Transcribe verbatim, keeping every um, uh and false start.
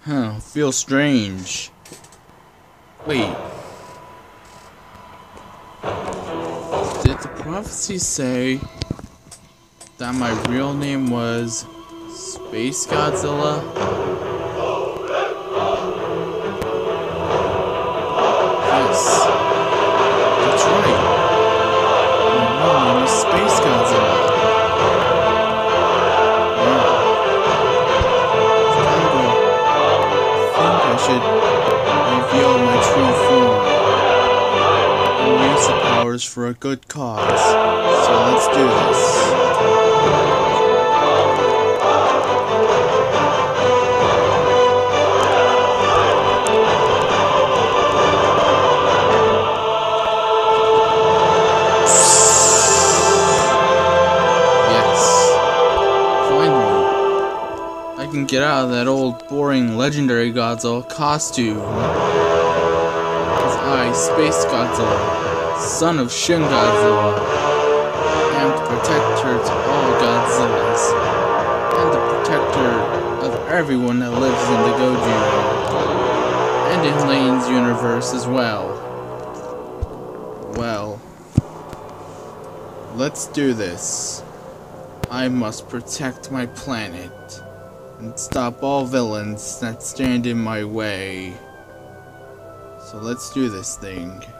Huh, feels strange. Wait. Did the prophecy say that my real name was SpaceGodzilla? Yes. That's right. My real name is SpaceGodzilla. Should reveal my true form and use the powers for a good cause. So let's do this. Yes. Finally. I can get out of that old, boring, legendary Godzilla costume. Because I, SpaceGodzilla, son of Shin Godzilla, am the protector to all Godzillas, and the protector of everyone that lives in the Goju, and in Lane's universe as well. Well, let's do this. I must protect my planet and stop all villains that stand in my way. So let's do this thing.